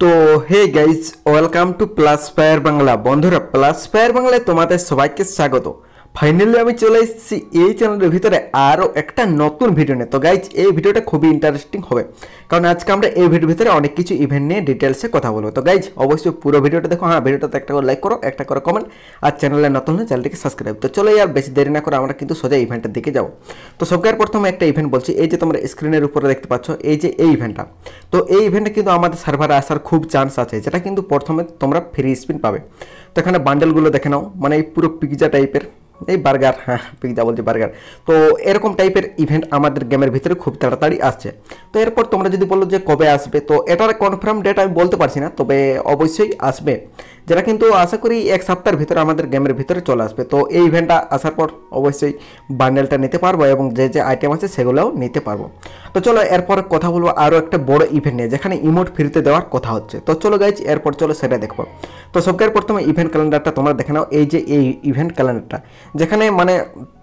তো hey guys, welcome to Plus Fire Bangla. বন্ধুরা, Plus fire বাংলায় তোমাদের সবাইকে স্বাগত। ফাইনালি আমি চলে এসেছি এই চ্যানেলের ভিতরে আরও একটা নতুন ভিডিও নিয়ে। তো গাইজ, এই ভিডিওটা খুবই ইন্টারেস্টিং হবে, কারণ আজকে আমরা এই ভিডিওর ভিতরে অনেক কিছু ইভেন্ট নিয়ে ডিটেলসে কথা বলবো। তো গাইজ, অবশ্যই পুরো ভিডিওটা দেখো। হ্যাঁ, ভিডিওটাতে একটা করে লাইক করো, একটা করে কমেন্ট, আর চ্যানেলে নতুন হলে চ্যানেলটিকে সাবস্ক্রাইব। তো চলো আর বেশি দেরি না করে আমরা কিন্তু সোজা ইভেন্টের দিকে যাবো। তো সবচেয়ে প্রথমে একটা ইভেন্ট বলছি, এই যে তোমরা স্ক্রিনের উপরে দেখতে পাচ্ছ, এই যে এই ইভেন্টটা। তো এই ইভেন্টে কিন্তু আমাদের সার্ভারে আসার খুব চান্স আছে, যেটা কিন্তু প্রথমে তোমরা ফ্রি স্পিন পাবে। তো এখানে বান্ডেলগুলো দেখে নাও, মানে এই পুরো পিৎজা টাইপের, এই বার্গার, হ্যাঁ পিৎজা বলছি বার্গার। তো এরকম টাইপের ইভেন্ট আমাদের গেমের ভিতরে খুব তাড়াতাড়ি আসছে। তো এরপর তোমরা যদি বলো যে কবে আসবে, তো এটার কনফার্ম ডেট আমি বলতে পারছি না, তবে অবশ্যই আসবে, যেটা কিন্তু আশা করি এক সপ্তাহের ভিতরে আমাদের গেমের ভিতরে চলে আসবে। তো এই ইভেন্টটা আসার পর অবশ্যই বান্ডেলটা নিতে পারবো এবং যে যে আইটেম আছে সেগুলোও নিতে পারবো। তো চলো এরপর কথা বলবো আরও একটা বড় ইভেন্ট নিয়ে, যেখানে ইমোট ফ্রিতে দেওয়ার কথা হচ্ছে। তো চলো গাইজ, এরপর চলো সেটা দেখবো। তো সবচেয়ে প্রথমে ইভেন্ট ক্যালেন্ডারটা তোমরা দেখে নাও, এই যে এই ইভেন্ট ক্যালেন্ডারটা, যেখানে মানে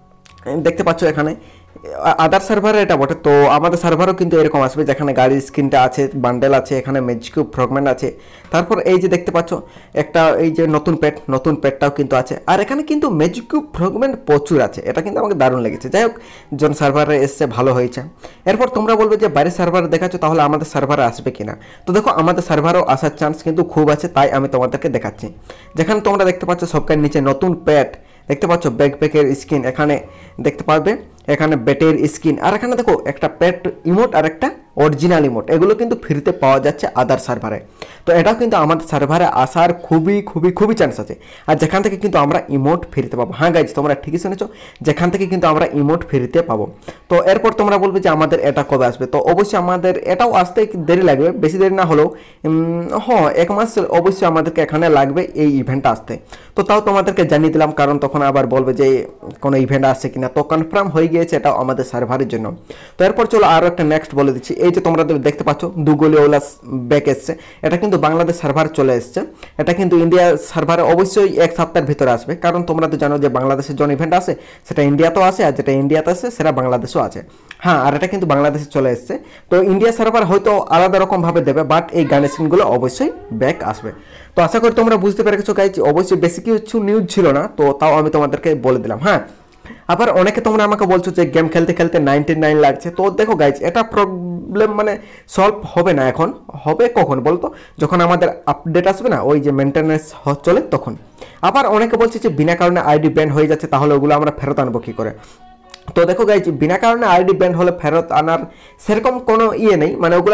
দেখতে পাচ্ছ এখানে আদার সার্ভারে এটা বটে। তো আমাদের সার্ভারও কিন্তু এরকম আসবে, যেখানে গাড়ির স্ক্রিনটা আছে, বান্ডেল আছে, এখানে ম্যাজিক ফ্রগমেন্ট আছে। তারপর এই যে দেখতে পাচ্ছ একটা এই যে নতুন পেটটাও কিন্তু আছে। আর এখানে কিন্তু ম্যাজিক ফ্রগমেন্ট প্রচুর আছে, এটা কিন্তু আমাকে দারুণ লেগেছে। যাই হোক, জন সার্ভারে এসছে ভালো হয়েছে। এরপর তোমরা বলবে যে বাইরের সার্ভারে দেখাচ্ছ, তাহলে আমাদের সার্ভারে আসবে কিনা। তো দেখো, আমাদের সার্ভারও আসার চান্স কিন্তু খুব আছে, তাই আমি তোমাদেরকে দেখাচ্ছি। যেখানে তোমরা দেখতে পাচ্ছ সবকার নিচে নতুন পেট দেখতে পাচ্ছ, ব্যাকপ্যাকের স্কিন এখানে দেখতে পারবে, এখানে বেটের স্কিন, আর এখানে দেখো একটা পেট ইমোট আর একটা অরিজিনাল ইমোট, এগুলো কিন্তু ফ্রিতে পাওয়া যাচ্ছে আদার সার্ভারে। তো এটাও কিন্তু আমাদের সার্ভারে আসার খুবই খুবই খুবই চান্স আছে, আর যেখান থেকে কিন্তু আমরা ইমোট ফ্রিতে পাবো। হ্যাঁ গাইজ, তোমরা ঠিকই শুনেছো, যেখান থেকে কিন্তু আমরা ইমোট ফ্রিতে পাবো। তো এরপর তোমরা বলবে যে আমাদের এটা কবে আসবে। তো অবশ্যই আমাদের এটাও আসতে দেরি লাগবে, বেশি দেরি না হলেও হ্যাঁ 1 মাস অবশ্যই আমাদেরকে এখানে লাগবে এই ইভেন্টটা আসতে। তো তাও তোমাদেরকে জানিয়ে দিলাম, কারণ তখন আবার বলবে যে কোনো ইভেন্ট আসছে কিনা। তো কনফার্ম হয়ে গিয়েছে এটাও আমাদের সার্ভারের জন্য। তো এরপর চলো আরও একটা নেক্সট বলে দিচ্ছি, এই যে তোমরা দেখতে পাচ্ছ দুগলিওলা ব্যাক এসছে, এটা কিন্তু বাংলাদেশ সার্ভার চলে এসছে। এটা কিন্তু ইন্ডিয়া সার্ভারে অবশ্যই এক সপ্তাহের ভিতরে আসবে, কারণ তোমরা তো জানো যে বাংলাদেশের জন্য ইভেন্ট আছে, সেটা ইন্ডিয়াতেও আসে, আর যেটা ইন্ডিয়াতে আসে সেটা বাংলাদেশেও আছে। হ্যাঁ, আর এটা কিন্তু বাংলাদেশে চলে এসছে। তো ইন্ডিয়া সার্ভার হয়তো আলাদা রকমভাবে দেবে, বাট এই গানের সিনগুলো অবশ্যই ব্যাক আসবে। তো আশা করি তোমরা বুঝতে পেরেছো গাইজ। অবশ্যই বেশি কিছু নিউজ ছিল না, তো তাও আমি তোমাদেরকে বলে দিলাম। হ্যাঁ, আবার অনেকে তোমরা আমাকে বলছো যে গেম খেলতে খেলতে 99 লাগছে। তো দেখো গাইজ, এটা প্রবলেম মানে সলভ হবে না, এখন হবে কখন বলতো, যখন আমাদের আপডেট আসবে না, ওই যে মেনটেন্যান্স চলে তখন। আবার অনেকে বলছে যে বিনা কারণে আইডি ব্যান হয়ে যাচ্ছে, তাহলে ওগুলো আমরা ফেরত আনবো কী করে। তো দেখো গাইজ, বিনা কারণে আইডি ব্যান হলে ফেরত আনার সেরকম কোনো নেই, মানে ওগুলো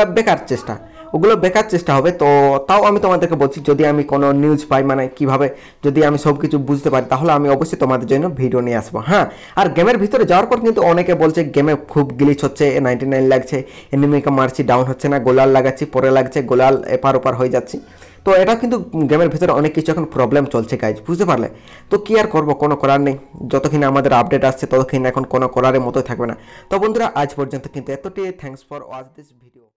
বেকার চেষ্টা হবে। তো তাও আমি তোমাদেরকে বলছি, যদি আমি কোনো নিউজ পাই, মানে কিভাবে যদি আমি সব কিছু বুঝতে পারি, তাহলে আমি অবশ্যই তোমাদের জন্য ভিডিও নিয়ে আসবো। হ্যাঁ, আর গেমের ভিতরে যাওয়ার পর কিন্তু অনেকে বলছে গেমে খুব গ্লিচ হচ্ছে, 99 লাগছে, এনিমিকে মারছি ডাউন হচ্ছে না, গোলাল লাগাচ্ছি পরে লাগছে, গোলাল এপার ওপার হয়ে যাচ্ছি। তো এটা কিন্তু গেমের ভিতরে অনেক কিছু এখন প্রবলেম চলছে গাইজ, বুঝতে পারলে। তো কি আর করবো, কোনো করার নেই, যতক্ষণ আমাদের আপডেট আসছে ততক্ষণ এখন কোনো করারের মতোই থাকবে না। তো বন্ধুরা, আজ পর্যন্ত কিন্তু এতটাই। Thanks for watch this video.